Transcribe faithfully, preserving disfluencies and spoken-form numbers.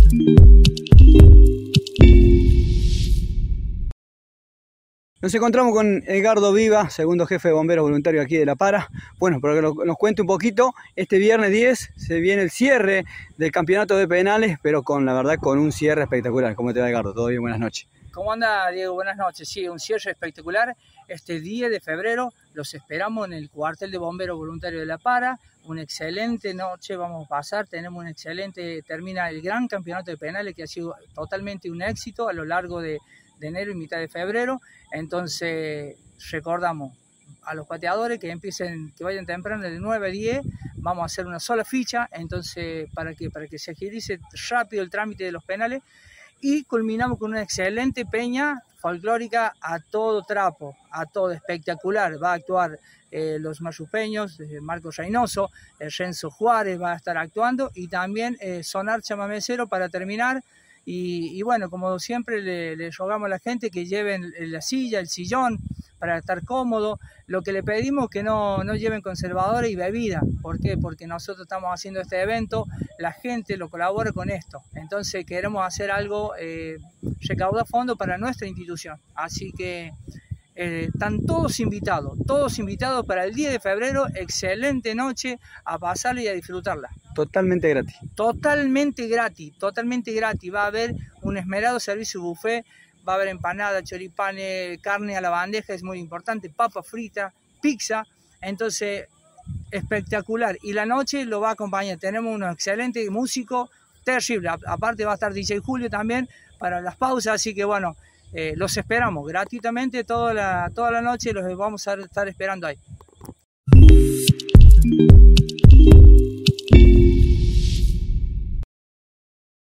Nos encontramos con Edgardo Viva, segundo jefe de bomberos voluntarios aquí de La Para. Bueno, para que nos cuente un poquito, este viernes diez se viene el cierre del campeonato de penales, pero con la verdad con un cierre espectacular. ¿Cómo te va, Edgardo? ¿Todo bien? Buenas noches. ¿Cómo anda, Diego? Buenas noches. Sí, un cierre espectacular. Este diez de febrero los esperamos en el cuartel de bomberos voluntarios de La Para. Una excelente noche vamos a pasar. Tenemos un excelente, termina el gran campeonato de penales que ha sido totalmente un éxito a lo largo de, de enero y mitad de febrero. Entonces recordamos a los pateadores que empiecen, que vayan temprano de nueve a diez. Vamos a hacer una sola ficha, entonces para que, para que se agilice rápido el trámite de los penales. Y culminamos con una excelente peña folclórica a todo trapo, a todo espectacular. Va a actuar eh, los marrupeños, eh, Marcos Reynoso, eh, Renzo Juárez va a estar actuando, y también eh, Sonar Chamamecero para terminar. Y, y bueno, como siempre le, le rogamos a la gente que lleven la silla, el sillón, para estar cómodo. Lo que le pedimos es que no, no lleven conservadores y bebida. ¿Por qué? Porque nosotros estamos haciendo este evento, la gente lo colabora con esto. Entonces queremos hacer algo, eh, recaudar fondos para nuestra institución. Así que eh, están todos invitados, todos invitados para el diez de febrero, excelente noche, a pasarla y a disfrutarla. Totalmente gratis. Totalmente gratis, totalmente gratis. Va a haber un esmerado servicio buffet. Va a haber empanada, choripanes, carne a la bandeja, es muy importante, papa frita, pizza. Entonces, espectacular. Y la noche lo va a acompañar. Tenemos unos excelentes músicos, terrible. Aparte va a estar D J Julio también para las pausas. Así que bueno, eh, los esperamos gratuitamente toda la, toda la noche. Los vamos a estar esperando ahí.